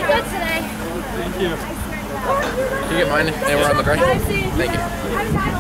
good today. Thank you. Can you get mine? And we're on the dry? Thank you.